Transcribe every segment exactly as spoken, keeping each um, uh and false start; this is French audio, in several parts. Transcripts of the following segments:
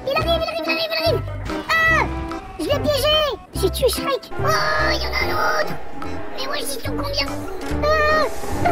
Il arrive, il arrive, il arrive, il arrive. Ah, je l'ai piégé. J'ai tué Shrek. Oh, il y en a un autre. Mais ouais, j'y sont combien? Ah,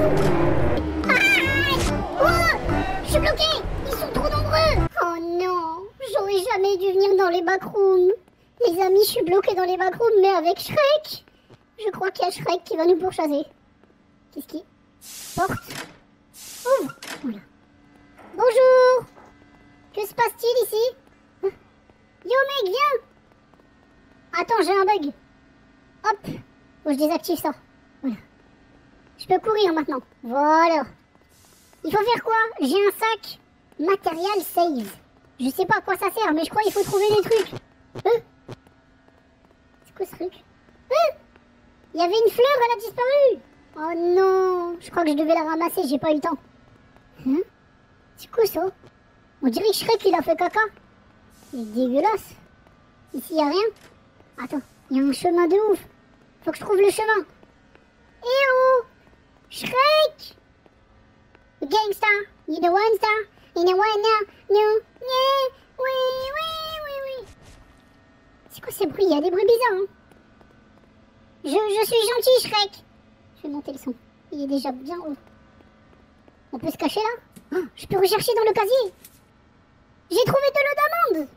ah, oh, je suis bloqué. Ils sont trop nombreux. Oh non, j'aurais jamais dû venir dans les backrooms. Les amis, je suis bloqué dans les backrooms, mais avec Shrek. Je crois qu'il y a Shrek qui va nous pourchasser. Qu'est-ce qui... Porte. Ouvre. Voilà. Bonjour. Que se passe-t-il ici? Yo mec, viens. Attends, j'ai un bug. Hop. Faut que je désactive ça. Voilà. Je peux courir maintenant. Voilà. Il faut faire quoi? J'ai un sac. Material save. Je sais pas à quoi ça sert, mais je crois qu'il faut trouver des trucs. Hein? C'est quoi ce truc? Hein? Il y avait une fleur, elle a disparu. Oh non. Je crois que je devais la ramasser, j'ai pas eu le temps. Hein? C'est quoi ça? On dirait que Shrek il a fait caca. Il est dégueulasse. Ici y a rien. Attends, il y a un chemin de ouf. Faut que je trouve le chemin. Eh oh, Shrek. The gangsta, you the one star, you the one now, no, yeah, oui, oui, oui, oui. C'est quoi ces bruits? Il y a des bruits bizarres. Hein. Je, je suis gentil, Shrek. Je vais monter le son. Il est déjà bien haut. On peut se cacher là? Oh, je peux rechercher dans le casier. J'ai trouvé de l'eau d'amande.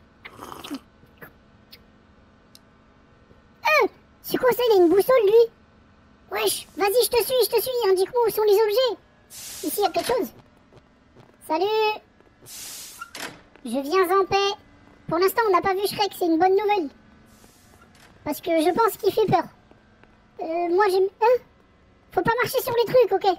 Euh, c'est quoi ça? Il a une boussole, lui. Wesh, vas-y, je te suis, je te suis. Indique-moi où sont les objets. Ici, il y a quelque chose. Salut. Je viens en paix. Pour l'instant, on n'a pas vu Shrek, c'est une bonne nouvelle. Parce que je pense qu'il fait peur. Euh, moi, j'aime... Hein? Faut pas marcher sur les trucs, ok?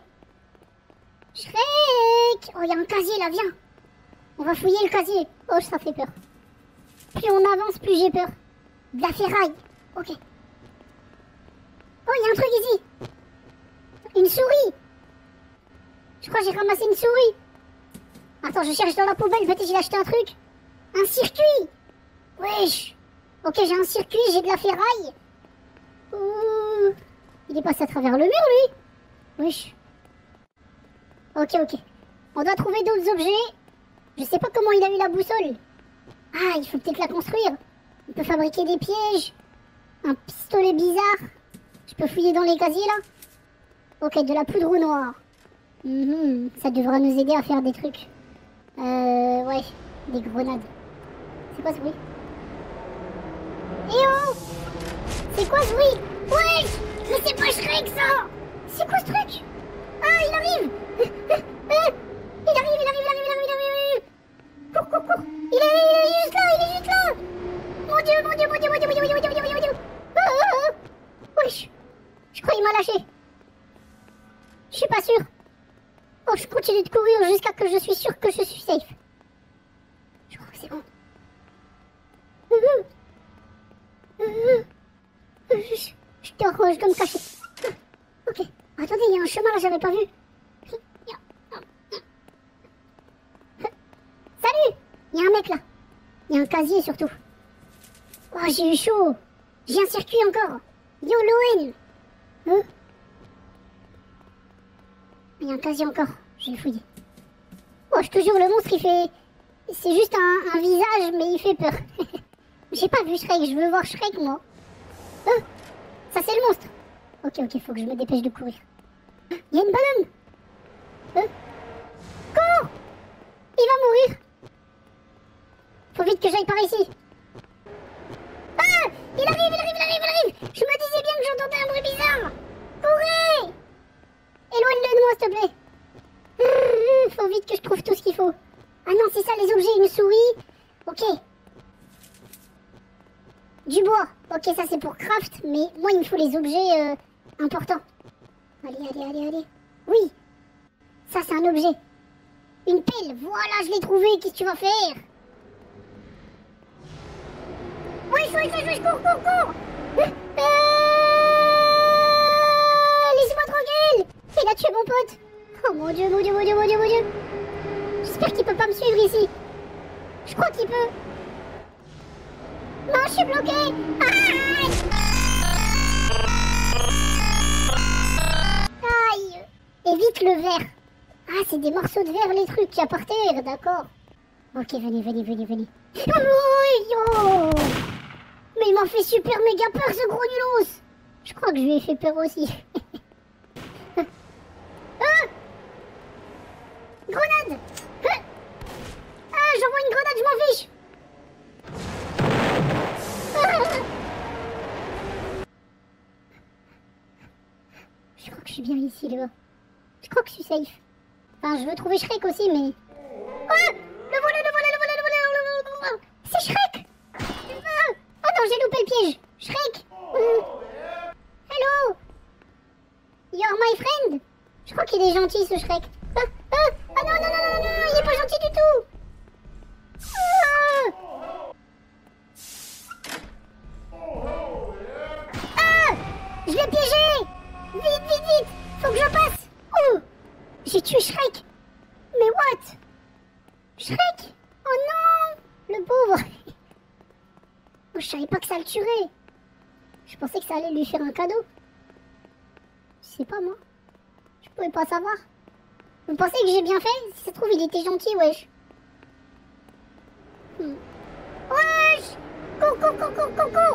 Shrek. Oh, il y a un casier, là, viens. On va fouiller le casier. Oh, ça fait peur. Plus on avance, plus j'ai peur. De la ferraille. Ok. Oh, il y a un truc ici. Une souris. Je crois que j'ai ramassé une souris. Attends, je cherche dans la poubelle. Peut-être j'ai acheté un truc. Un circuit. Wesh. Ok, j'ai un circuit, j'ai de la ferraille. Ouh. Il est passé à travers le mur, lui. Wesh. Ok, ok. On doit trouver d'autres objets. Je sais pas comment il a eu la boussole. Ah, il faut peut-être la construire. On peut fabriquer des pièges. Un pistolet bizarre. Je peux fouiller dans les casiers là. Ok, de la poudre noire. Mmh, ça devra nous aider à faire des trucs. Euh, ouais, des grenades. C'est quoi ce bruit? Eh oh! C'est quoi ce bruit? Ouais! Mais c'est pas Shrek ça! C'est quoi ce truc? Ah, il arrive! Il arrive, il arrive, il arrive, il arrive, il arrive, il arrive! Cours, cours, cours! Il est, il est juste là, il est juste là! Mon dieu, mon dieu, mon dieu, mon dieu, mon dieu, mon dieu, mon dieu, mon dieu! Ah, ah, ah. Wesh! Je crois qu'il m'a lâché. Je suis pas sûr. Oh, je continue de courir jusqu'à que je suis sûr que je suis safe. Je crois que c'est bon. Je, je dors, je dois me cacher. Ok. Attendez, il y a un chemin là, j'avais pas vu. Salut! Il y a un mec là. Il y a un casier surtout. Oh, j'ai eu chaud. J'ai un circuit encore. Yo, Loen. Hein? Il y a un casier encore. Je vais le fouiller. Oh, je te jure, le monstre, il fait... C'est juste un, un visage, mais il fait peur. J'ai pas vu Shrek, je veux voir Shrek, moi. Hein? Ça, c'est le monstre. Ok, ok, faut que je me dépêche de courir. Il y a une banane. Hein? Cours! Il va mourir. Faut vite que j'aille par ici. Ah! Il arrive, il arrive, il arrive, il arrive! Je me disais bien que j'entendais un bruit bizarre! Courez! Éloigne-le de moi, s'il te plaît! Mmh, faut vite que je trouve tout ce qu'il faut. Ah non, c'est ça, les objets, une souris. Ok. Du bois. Ok, ça c'est pour craft, mais moi il me faut les objets euh, importants. Allez, allez, allez, allez. Oui. Ça c'est un objet. Une pelle. Voilà, je l'ai trouvé. Qu'est-ce que tu vas faire? Wesh, wesh, wesh, wesh, cours, cours, cours. Euh... Laissez-moi tranquille. Il a tué mon pote. Oh mon dieu, mon dieu, mon dieu, mon dieu, mon dieu. J'espère qu'il peut pas me suivre ici. Je crois qu'il peut. Non, je suis bloqué. Aïe. Aïe. Évite le verre. Ah, c'est des morceaux de verre, les trucs qu'il y a par terre, d'accord. Ok, venez, venez, venez, venez. Oh, yo. Mais il m'a fait super méga peur ce gros nulos. Je crois que je lui ai fait peur aussi. Ah, grenade. Ah, j'envoie une grenade, je m'en fiche. Ah. Je crois que je suis bien ici, là. Je crois que je suis safe. Enfin, je veux trouver Shrek aussi, mais... Ah, le voilà, le voilà, le voilà, le voilà, le voilà. C'est Shrek. Ah, oh non, j'ai loupé le piège. Shrek. Mm. Hello. You're my friend. Je crois qu'il est gentil, ce Shrek. Ah, ah, ah non, non, non, non, non, il est pas gentil du tout. Ah, ah, je l'ai piégé. Vite, vite, vite. Faut que je passe. Oh, j'ai tué Shrek. Mais what? Shrek? Oh non, le pauvre. Oh, je savais pas que ça le tuerait. Je pensais que ça allait lui faire un cadeau. Je sais pas moi. Je pouvais pas savoir. Vous pensez que j'ai bien fait? Si ça se trouve, il était gentil, wesh. Hmm. Wesh! Coucou, coucou, coucou!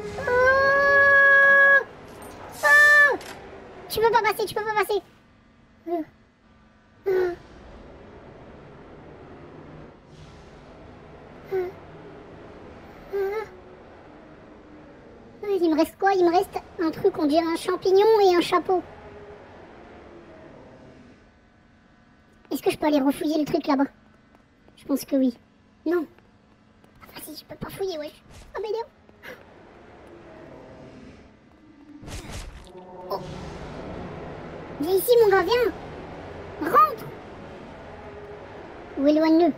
Oh! Oh! Tu peux pas passer, tu peux pas passer. Euh. Euh. Euh. Euh. Il me reste quoi? Il me reste un truc, on dirait un champignon et un chapeau. Est-ce que je peux aller refouiller le truc là-bas? Je pense que oui. Non. Ah, vas-y, je peux pas fouiller, wesh. Oh, mais non. Oh. Viens ici, mon gars, viens. Rentre. Ou éloigne-le.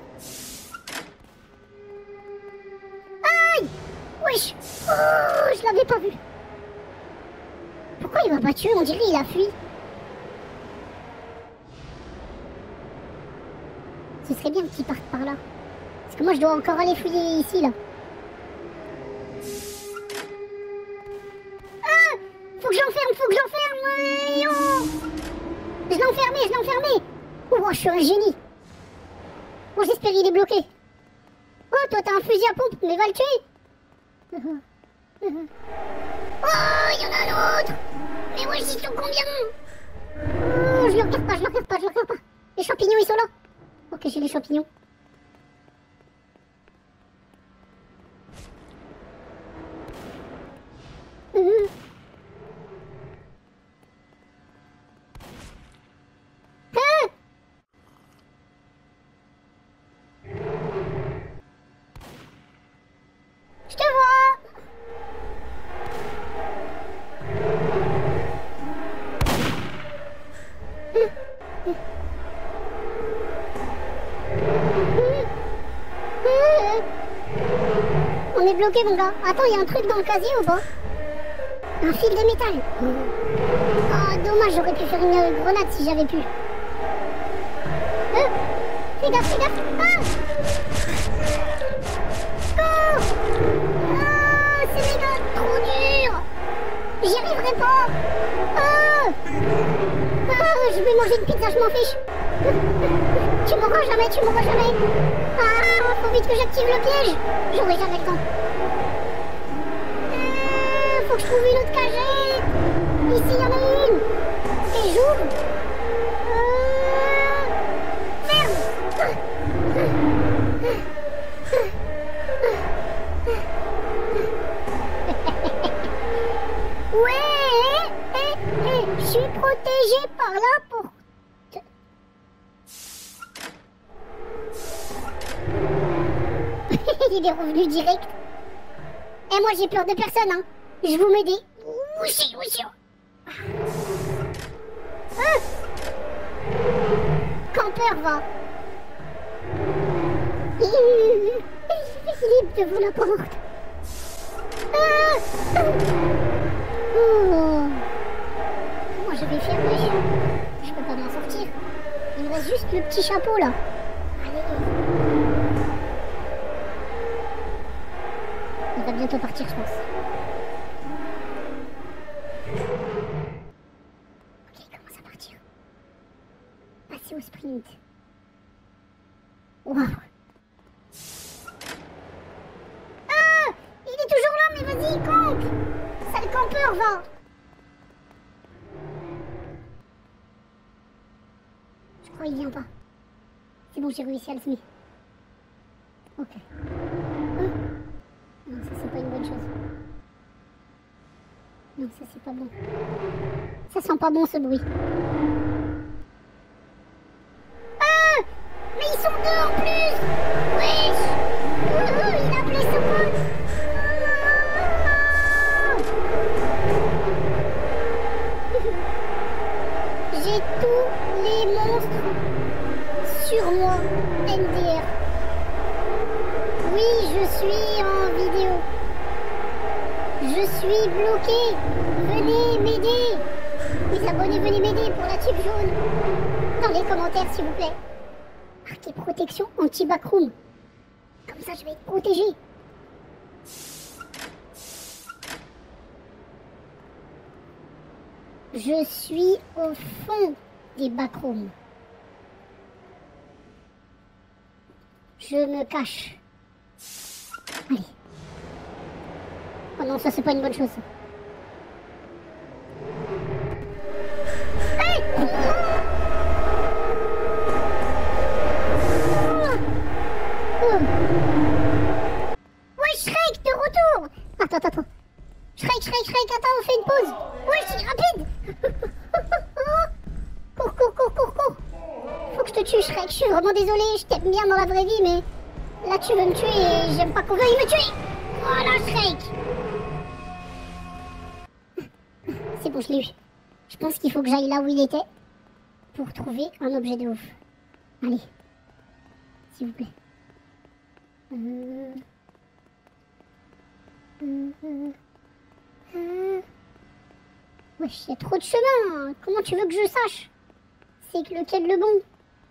Aïe. Wesh. Oh, je l'avais pas vu. Pourquoi il m'a pas tué? On dirait qu'il a fui. Ce serait bien qu'il parte par là. Parce que moi je dois encore aller fouiller ici là. Ah, faut que je l'enferme, faut que je l'enferme. Oh, je l'ai enfermé, je l'ai enfermé. Oh, je suis un génie. Bon, j'espère qu'il est bloqué. Oh, toi t'as un fusil à pompe, mais va le tuer. Oh, il y en a un autre. Mais ouais, j'y sont combien? Oh, je le regarde pas, je le regarde pas, je le regarde pas. Les champignons ils sont là. Ok, j'ai les champignons. Mmh. Ah, je te vois. On est bloqué, mon gars. Attends, il y a un truc dans le casier ou pas? Un fil de métal. Oh, dommage, j'aurais pu faire une grenade si j'avais pu. Euh, fais gaffe, fais gaffe. Ah, oh, ah, c'est méga trop dur. J'y arriverai pas. Ah, ah, je vais manger une pizza, je m'en fiche. Tu mourras jamais, tu mourras jamais. Ah, faut vite que j'active le piège. J'aurai jamais le temps. Euh, faut que je trouve une autre cagette. Ici, il y en a une. Et j'ouvre. Euh, ferme. Ouais, eh, eh, je suis protégée par la porte. Il est revenu direct. Et moi j'ai peur de personne, hein. Je vous mets des... Ouchi, ouchi. Ah, campeur, va. Il est devant la porte. Ah. Oh. Comment je vais faire, oui. Je peux pas m'en sortir. Il me reste juste le petit chapeau, là. Allez. Il va bientôt partir, je pense. Ok, il commence à partir. Passer au sprint. Waouh. trop peur, va. Je crois qu'il vient pas. C'est bon, j'ai réussi à le semer. Ok. Hein? Non, ça c'est pas une bonne chose. Non, ça c'est pas bon. Ça sent pas bon ce bruit. Ah! Mais ils sont deux en plus! Wesh! Wouhou, il a appelé son pote! J'ai tous les monstres sur moi, N D R. Oui, je suis en vidéo. Je suis bloqué. Venez m'aider. Les abonnés, venez m'aider pour la chip jaune. Dans les commentaires, s'il vous plaît. Marquez protection anti-backroom. Comme ça, je vais être protégé. Je suis au fond des backrooms. Je me cache. Allez. Oh non, ça c'est pas une bonne chose. Hey! Oh. Ouais, Shrek, de retour! Attends, attends, attends. Shrek, Shrek, Shrek, attends, on fait une pause. Ouais, c'est rapide. Cours, cours, cours, cours, cours. Faut que je te tue, Shrek. Je suis vraiment désolée. Je t'aime bien dans la vraie vie, mais là, tu veux me tuer et j'aime pas qu'on veuille me tuer. Voilà, Shrek. C'est bon, je l'ai eu. Je pense qu'il faut que j'aille là où il était pour trouver un objet de ouf. Allez. S'il vous plaît. Euh... Euh... Euh... Euh... Wesh, il y a trop de chemin. Comment tu veux que je sache? C'est que lequel le bon?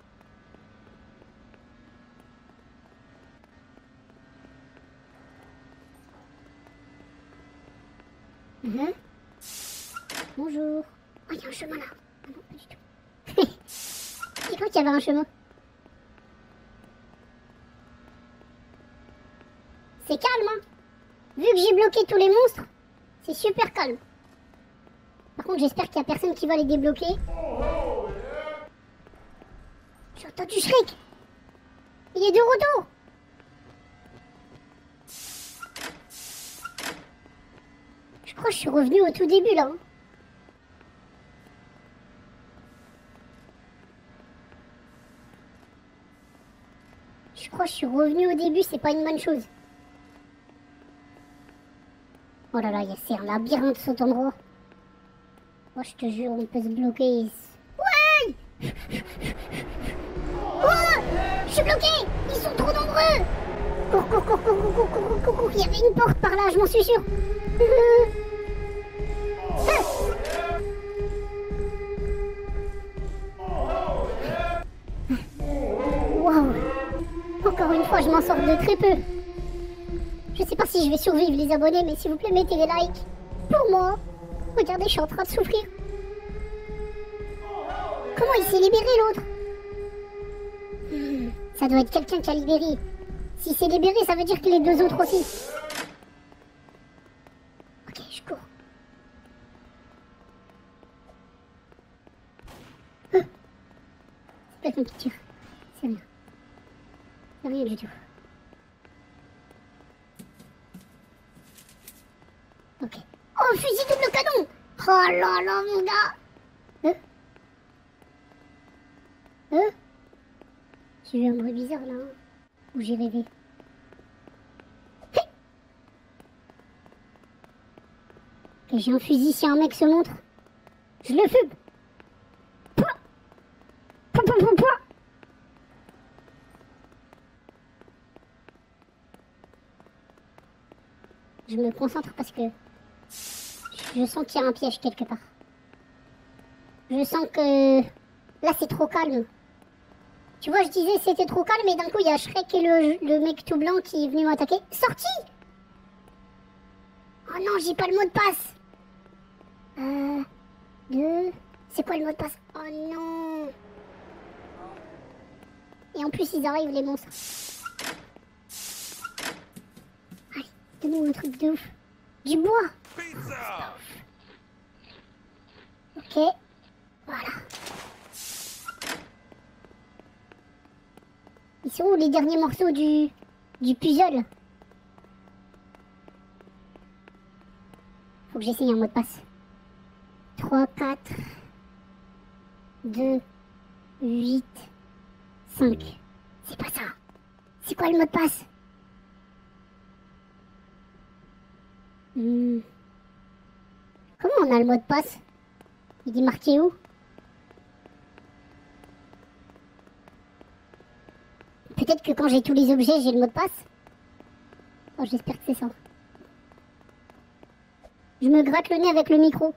Mmh. Bonjour. Oh, il y a un chemin là. Ah non, pas du tout. J'ai cru qu'il y avait un chemin. C'est calme, hein. Vu que j'ai bloqué tous les monstres, c'est super calme. Par contre, j'espère qu'il n'y a personne qui va les débloquer. J'ai entendu Shrek. Il est de retour. Je crois que je suis revenu au tout début là. Je crois que je suis revenu au début, c'est pas une bonne chose. Oh là là, c'est un labyrinthe cet endroit. Oh, je te jure, on peut se bloquer. Ouais! Oh! Je suis bloqué! Ils sont trop nombreux! Cours, cours, cours, cours, cours, cours, cours, cours, cours. Il y avait une porte par là, je m'en suis sûr. Waouh! Encore une fois, je m'en sors de très peu. Je sais pas si je vais survivre, les abonnés, mais s'il vous plaît, mettez des likes. Pour moi. Regardez, je suis en train de souffrir. Comment il s'est libéré, l'autre? hmm, Ça doit être quelqu'un qui a libéré. Si c'est libéré, ça veut dire que les deux autres aussi. Ok, je cours. Ah. C'est quelqu'un qui tire. C'est rien. C'est rien du tout. Ok. Oh, fusil double canon! Oh là là, mon gars! Hein? Hein? J'ai eu un bruit bizarre là. Hein? Ou j'ai rêvé? Hey! Ok, j'ai un fusil si un mec se montre. Je le fume! Pouah! Pouah, pouah, pouah, pouah! Je me concentre parce que je sens qu'il y a un piège quelque part. Je sens que là c'est trop calme. Tu vois, je disais c'était trop calme et d'un coup il y a Shrek et le, le mec tout blanc qui est venu m'attaquer. Sorti! Oh non, j'ai pas le mot de passe. Euh... Deux... C'est quoi le mot de passe? Oh non! Et en plus ils arrivent les monstres. Allez, donne-moi un truc de ouf. Du bois! Ok. Voilà. Ils sont où les derniers morceaux du, du puzzle? Faut que j'essaye un mot de passe. trois, quatre, deux, huit, cinq. C'est pas ça. C'est quoi le mot de passe? hmm. Comment on a le mot de passe? Il est marqué où? Peut-être que quand j'ai tous les objets, j'ai le mot de passe. Oh, j'espère que c'est ça. Je me gratte le nez avec le micro.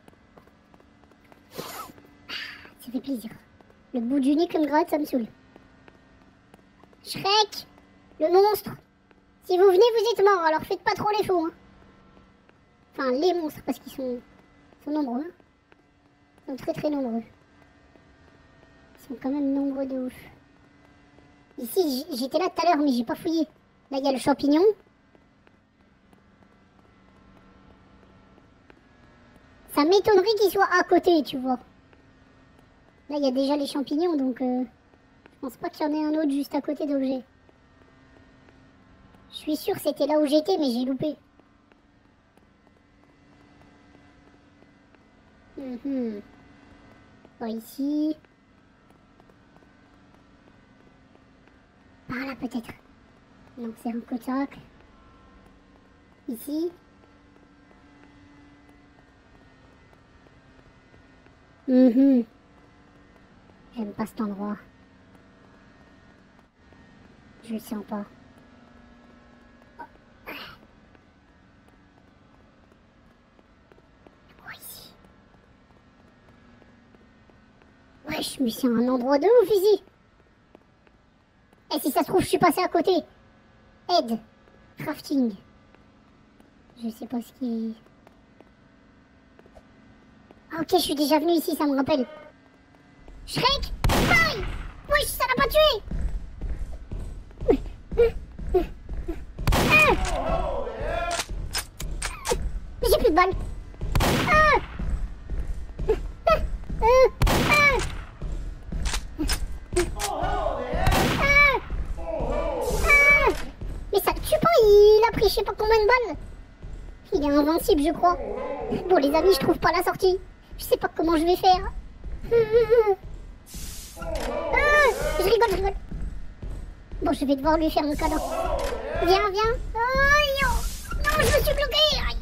Ça fait plaisir. Le bout du nez que me gratte, ça me saoule. Shrek, le monstre. Si vous venez, vous êtes mort, alors faites pas trop les fous. Hein. Enfin, les monstres, parce qu'ils sont, sont nombreux. Ils sont très très nombreux. Ils sont quand même nombreux de ouf. Ici, j'étais là tout à l'heure, mais j'ai pas fouillé. Là, il y a le champignon. Ça m'étonnerait qu'il soit à côté, tu vois. Là, il y a déjà les champignons, donc euh, je pense pas qu'il y en ait un autre juste à côté d'objet. Je suis sûre que c'était là où j'étais, mais j'ai loupé. Mmh. Pas ici. Par là, peut-être. Non, c'est un cotoc. Ici. Mmh. J'aime pas cet endroit. Je le sens pas. Oh. Quoi ici? Wesh, mais c'est un endroit de ouf ici. Et si ça se trouve, je suis passé à côté. Aide. Crafting. Je sais pas ce qui... Ah ok, je suis déjà venu ici, ça me rappelle. Shrek, bye. Wesh, ça l'a pas tué. Ah. Mais j'ai plus de balles. Ah. Ah. Ah. Mais ça le tue pas, il a pris je sais pas combien de balles. Il est invincible, je crois. Bon les amis, je trouve pas la sortie. Je sais pas comment je vais faire. Ah, je rigole, je rigole. Bon, je vais devoir lui faire mon cadeau. Viens, viens. Oh, non, je me suis bloqué.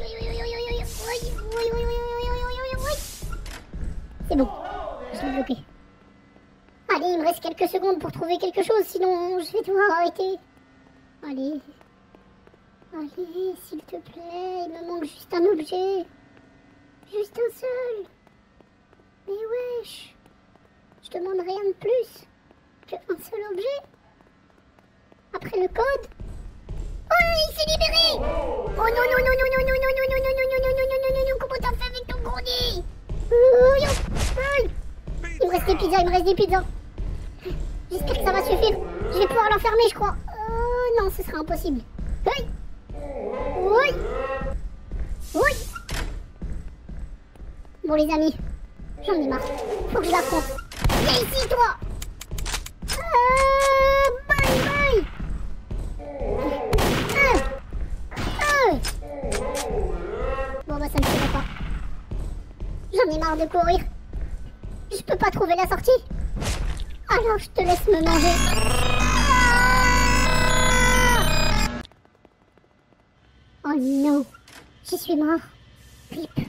C'est bon, je l'ai bloqué. Allez, il me reste quelques secondes pour trouver quelque chose, sinon je vais devoir arrêter. Allez. Allez, s'il te plaît, il me manque juste un objet. Juste un seul. Mais wesh. Je demande rien de plus qu'un seul objet. Après le code. Oh, il s'est libéré. Oh non, non, non, non, non, non, non, non, non, non, non, non, non, non, non, non, non, comment t'as fait avec ton gros nez? Il me reste des pizzas, il me reste des pizzas. J'espère que ça va suffire. Je vais pouvoir l'enfermer, je crois. Oh non, ce sera impossible. Oui. Oui. Oui. Bon les amis, j'en ai marre. Faut que je l'affronte. Viens ici toi. euh, Bye bye. euh, euh. Bon bah ça ne suffit pas. J'en ai marre de courir. Je peux pas trouver la sortie. Alors je te laisse me manger. Ah. Oh non, j'y suis mort. Rip.